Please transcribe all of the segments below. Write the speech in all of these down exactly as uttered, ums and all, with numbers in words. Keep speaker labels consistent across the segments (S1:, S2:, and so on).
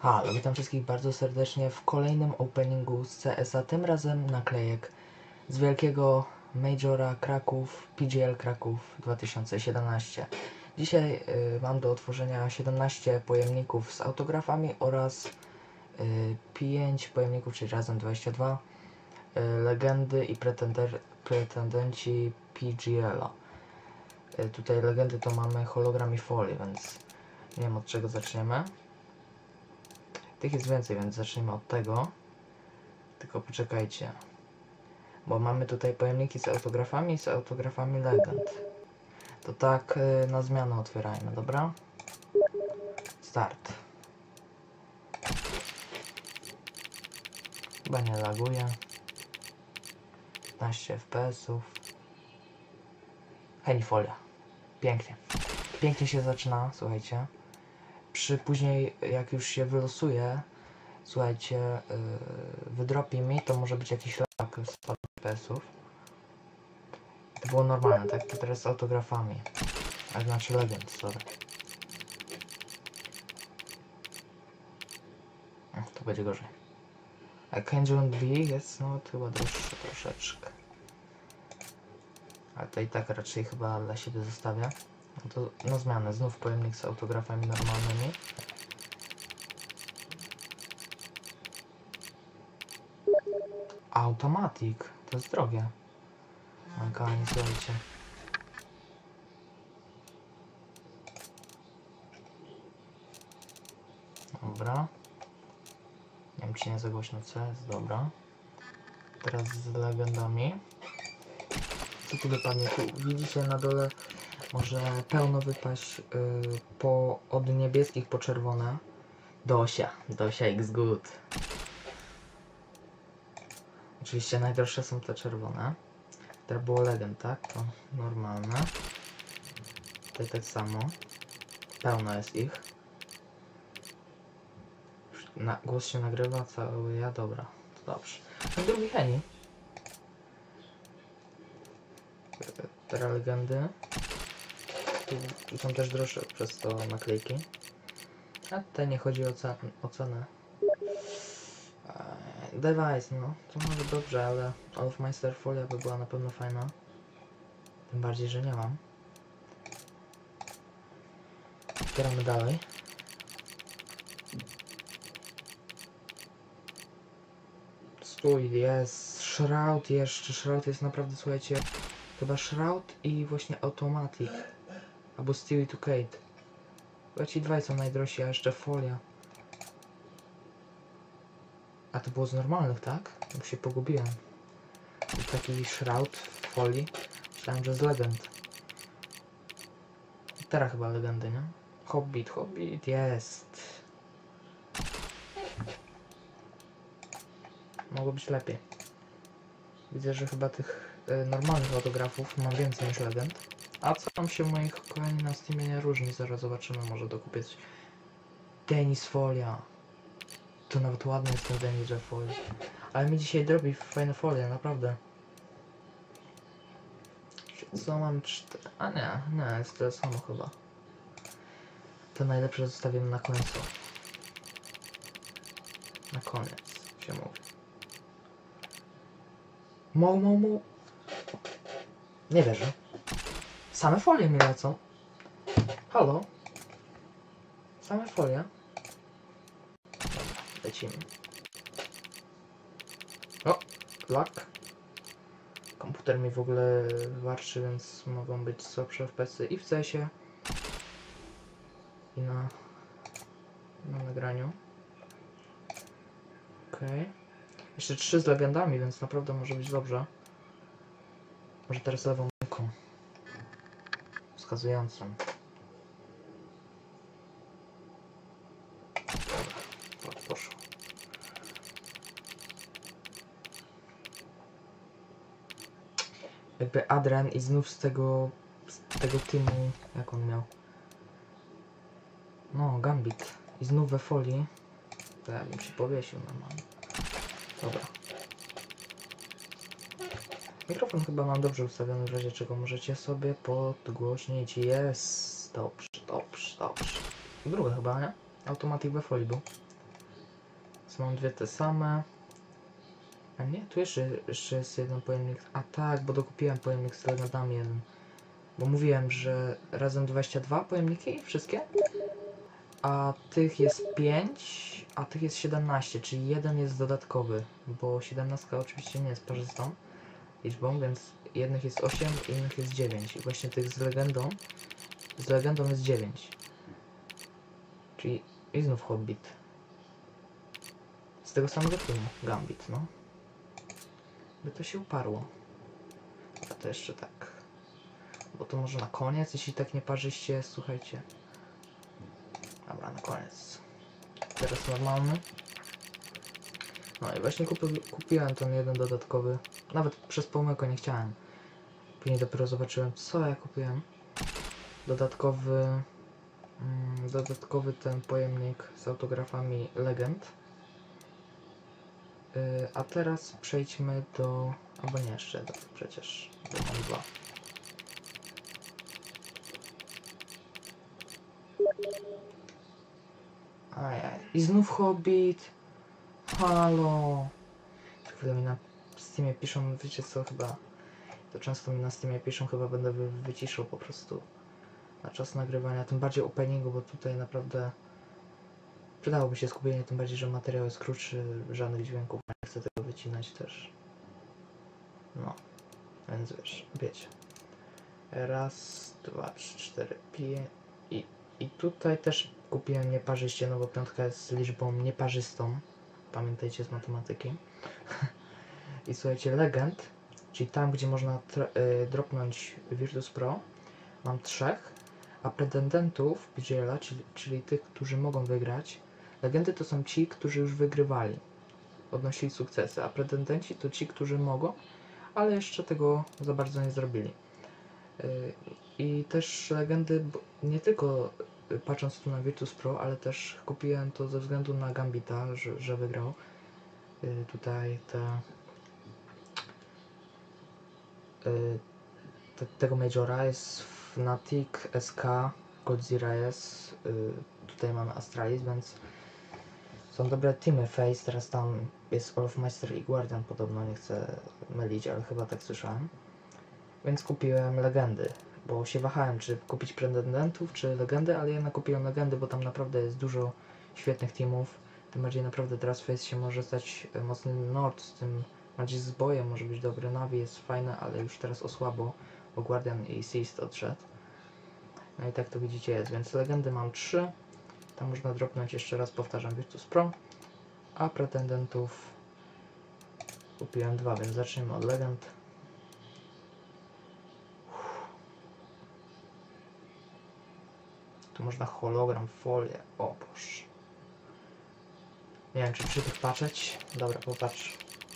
S1: Halo, witam wszystkich bardzo serdecznie w kolejnym openingu z C S a, tym razem naklejek z wielkiego Majora Kraków, P G L Kraków dwa tysiące siedemnaście. Dzisiaj y, mam do otworzenia siedemnaście pojemników z autografami oraz y, pięć pojemników, czyli razem dwadzieścia dwa, y, legendy i pretender, pretendenci P G L a. Y, tutaj legendy to mamy hologram i folię, więc nie wiem od czego zaczniemy. Tych jest więcej, więc zacznijmy od tego. Tylko poczekajcie. Bo mamy tutaj pojemniki z autografami i z autografami legend. To tak yy, na zmianę otwierajmy, dobra? Start. Chyba nie laguje. piętnaście F P S ów. Henifolia. Pięknie. Pięknie się zaczyna, słuchajcie. Przy później, jak już się wylosuje, słuchajcie, yy, wydropi mi, to może być jakiś lag z F P S ów. To było normalne, tak? To teraz z autografami. A znaczy legend, sorry. Ech, to będzie gorzej. A Angel B jest no chyba droższy troszeczkę. Ale to i tak raczej chyba dla siebie zostawię. No to na zmianę, znów pojemnik z autografami normalnymi. Automatic, to jest drogie. Manka, nie słuchajcie. Dobra. Nie wiem, czy nie za głośno C jest, dobra. Teraz z legendami. Co tu wypadnie? Tu widzicie na dole może pełno wypaść yy, po, od niebieskich po czerwone. Dosia, Dosia X Good. Oczywiście najdroższe są te czerwone. Teraz było legend, tak? To normalne. Tutaj tak samo. Pełno jest ich. Na, głos się nagrywa, cały ja, dobra. To dobrze. No drugi Heni. Teraz legendy. Tu, tu są też droższe przez to naklejki. A tutaj nie chodzi o, ce o cenę. Eee, device, no. To może dobrze, ale Olfmeister folia by była na pewno fajna. Tym bardziej, że nie mam. Otwieramy dalej. Stój, jest Shroud jeszcze. Shroud jest naprawdę, słuchajcie, chyba Shroud i właśnie Automatic. Albo Stewie to Kate. Chyba ci dwaj są najdrożsi, a jeszcze folia. A to było z normalnych, tak? Bo się pogubiłem. I taki Shroud w folii. Myślałem, że z legend. Teraz chyba legendy, nie? Hobbit, Hobbit, jest. Mogło być lepiej. Widzę, że chyba tych y, normalnych autografów mam więcej niż legend. A co tam się moich kochani na Steamie nie różni? Zaraz zobaczymy, może dokupić. Denis folia. To nawet ładny jest ten Denis, że folia. Ale mi dzisiaj drobi fajne folie, naprawdę. Co mam cztery? A nie, nie, jest to samo chyba. To najlepsze zostawiam na końcu. Na koniec się mówi. Mo, mo, mo. Nie wierzę. Same folie mi lecą. Halo? Same folie. Dobra, lecimy. O, lag. Komputer mi w ogóle warczy, więc mogą być słabsze F P S y i w C S ie. I na, na nagraniu. Okej. Okay. Jeszcze trzy z legendami, więc naprawdę może być dobrze. Może teraz lewą ręką wskazującą. Dobra, poszło. Jakby Adrian i znów z tego z tego teamu, jak on miał? No, Gambit. I znów we folii. To ja bym się powiesił normalnie. Dobra. Mikrofon chyba mam dobrze ustawiony, w razie czego możecie sobie podgłośnić. Jest. Dobrze, dobrze, dobrze. Druga chyba, nie? Automatic we folii był. Więc mam dwie te same. A nie, tu jeszcze, jeszcze jest jeden pojemnik. A tak, bo dokupiłem pojemnik z legendami jeden. Bo mówiłem, że razem dwadzieścia dwa pojemniki, wszystkie. A tych jest pięć, a tych jest siedemnaście, czyli jeden jest dodatkowy. Bo siedemnaście oczywiście nie jest parzystą liczbą, więc jednych jest osiem, innych jest dziewięć. I właśnie tych z legendą, z legendą jest dziewięć. Czyli i znów Hobbit. Z tego samego filmu, Gambit, no. By to się uparło. A to jeszcze tak. Bo to może na koniec, jeśli tak nieparzyście, słuchajcie. Dobra, na koniec. Teraz normalny. No i właśnie kupi kupiłem ten jeden dodatkowy. Nawet przez pomyłkę nie chciałem. Później dopiero zobaczyłem, co ja kupiłem. Dodatkowy... Mm, dodatkowy ten pojemnik z autografami legend. Yy, a teraz przejdźmy do... albo nie jeszcze, do, przecież. Do mam dwa. Ajaj. I znów Hobbit. Halo. Chwilę mi na Steamie piszą, wiecie co, chyba... To często mi na Steamie piszą, chyba będę wy wyciszał po prostu na czas nagrywania, tym bardziej openingu, bo tutaj naprawdę przydałoby się skupienie, tym bardziej, że materiał jest krótszy, żadnych dźwięków, nie chcę tego wycinać też. No, więc wiesz, wiecie. Raz, dwa, trzy, cztery, pięć i, i tutaj też kupiłem nieparzyście, no bo piątka jest liczbą nieparzystą, pamiętajcie z matematyki. I słuchajcie, legend, czyli tam, gdzie można y, dropnąć Virtus Pro, mam trzech, a pretendentów P G L-a, czyli, czyli tych, którzy mogą wygrać, legendy to są ci, którzy już wygrywali, odnosili sukcesy, a pretendenci to ci, którzy mogą, ale jeszcze tego za bardzo nie zrobili. Yy, I też legendy, nie tylko patrząc tu na Virtus Pro, ale też kupiłem to ze względu na Gambita, że, że wygrał. Yy, tutaj te, yy, te tego Majora jest Fnatic, S K, Godzilla jest, yy, tutaj mamy Astralis, więc są dobre teamy. Face, teraz tam jest Olofmeister i Guardian podobno, nie chcę mylić, ale chyba tak słyszałem. Więc kupiłem legendy, bo się wahałem, czy kupić pretendentów, czy legendy, ale jednak kupiłem legendy, bo tam naprawdę jest dużo świetnych teamów. Tym bardziej naprawdę teraz Face się może stać mocny Nord, z tym bardziej z bojem może być dobry. Navi jest fajne, ale już teraz osłabo, bo Guardian i Seist odszedł. No i tak to widzicie jest, więc legendy mam trzy. Tam można dropnąć, jeszcze raz powtarzam, Virtus Pro. A pretendentów kupiłem dwa, więc zacznijmy od legend. Tu można hologram, folię, o Boże. Nie wiem, czy przy tych patrzeć. Dobra, popatrz.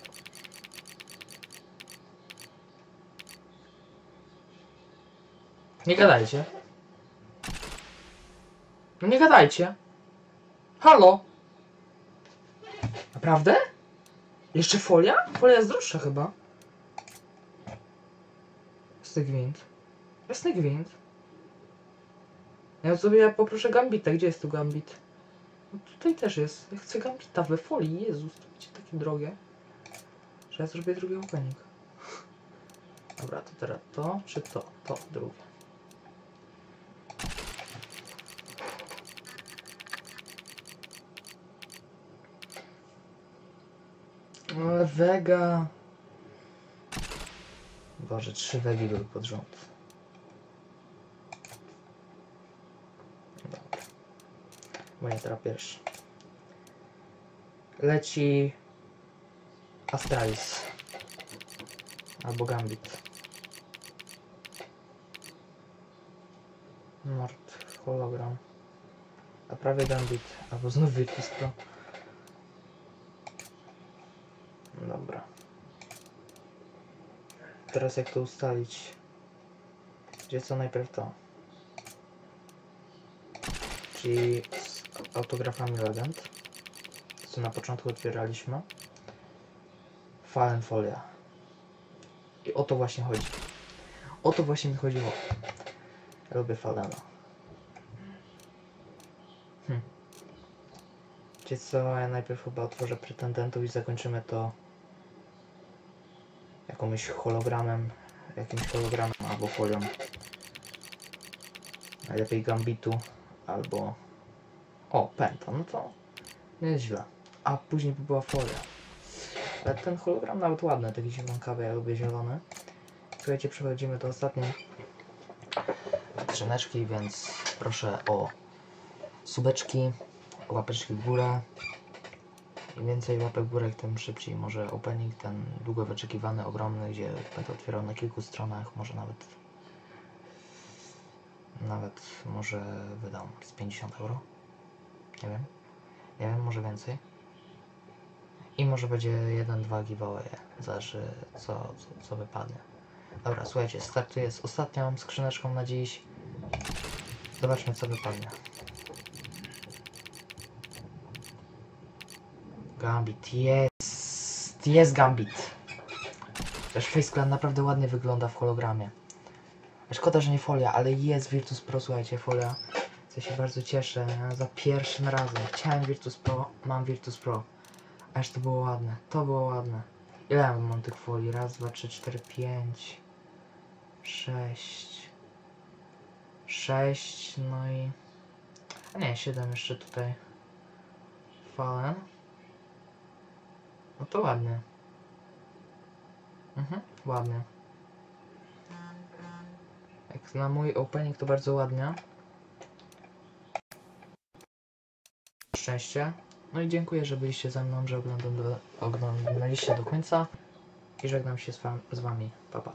S1: Nie gadajcie. No nie gadajcie. Halo? Naprawdę? Jeszcze folia? Folia jest droższa chyba. Jasny gwint. Jasny gwint. Ja sobie ja poproszę Gambita. Gdzie jest tu Gambit? No tutaj też jest. Ja chcę Gambita we folii. Jezus, to będzie takie drogie, że ja zrobię drugi opening. Dobra, to teraz to, czy to? To, drugie. Ale Vega... Boże, trzy Wegi były pod rząd. Dobra. Moja teraz pierwsza. Leci... Astralis. Albo Gambit. Nord, hologram. A prawie Gambit. Albo znów Virtus Pro. Dobra. Teraz jak to ustalić? Gdzie co najpierw to? Czyli z autografami legend, co na początku otwieraliśmy. Fallenfolia. I o to właśnie chodzi. O to właśnie mi chodziło. Ja lubię Fallena. Hm. Wiecie co, ja najpierw chyba otworzę pretendentów i zakończymy to jakimś hologramem, jakimś hologramem albo folią. Najlepiej Gambitu albo... O, Penta, no to nie jest źle. A później by była folia. Ale ten hologram nawet ładny, taki zielonkawy, ja lubię zielony. Słuchajcie, przechodzimy do ostatniej skrzyneczki, więc proszę o subeczki, łapeczki w górę. Im więcej łapek w górę, tym szybciej może opening, ten długo wyczekiwany, ogromny, gdzie będę otwierał na kilku stronach, może nawet nawet może wydam z pięćdziesiąt euro. Nie wiem. Nie wiem, może więcej. I może będzie jeden, dwa giveaway, zależy co, co, co wypadnie. Dobra, słuchajcie, startuję z ostatnią skrzyneczką na dziś. Zobaczmy, co wypadnie. Gambit, jest! Jest Gambit! Też FaceClan naprawdę ładnie wygląda w hologramie. Szkoda, że nie folia, ale jest Virtus Pro, słuchajcie, folia. Co się bardzo cieszę, za pierwszym razem. Chciałem Virtus Pro, mam Virtus Pro. Aż to było ładne, to było ładne. Ile ja mam tych folii? Raz, dwa, trzy, cztery, pięć, sześć, sześć, no i... A nie, siedem jeszcze tutaj. Fallen. No to ładnie. Mhm, ładnie. Jak na mój opening to bardzo ładnie. Szczęście. No i dziękuję, że byliście ze mną, że oglądam do, oglądaliście do końca. I żegnam się z, wam, z wami. Pa, pa.